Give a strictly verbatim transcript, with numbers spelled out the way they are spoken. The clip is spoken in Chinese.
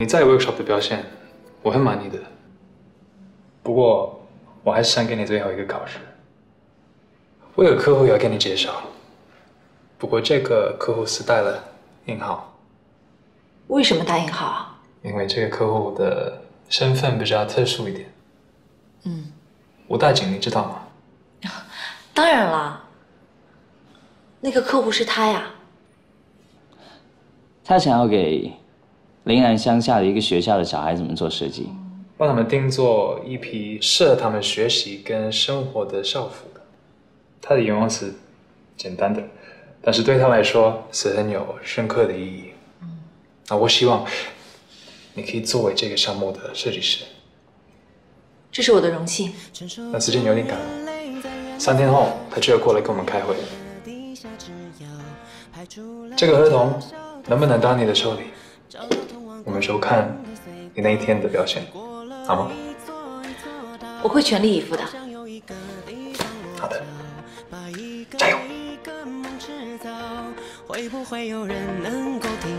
你在 workshop 的表现，我很满意的。不过，我还是想给你最后一个考试。我有客户要给你介绍，不过这个客户是带了印号。 为什么带印号啊？ 因为这个客户的身份比较特殊一点。 嗯， 吴大景，你知道吗？ 当然了，那个客户是他呀。 他想要给岭南乡下的一个学校的小孩子们做设计， 帮他们定做一批适合他们学习跟生活的校服。他的愿望是简单的，但是对他来说是很有深刻的意义。嗯，那我希望你可以作为这个项目的设计师。 这是我的荣幸。 那时间有点赶了，三天后他就要过来跟我们开会。这个合同能不能到你的手里，我们就看你那一天的表现，好吗？ 我会全力以赴的。 好的，加油！ 会不会有人能够听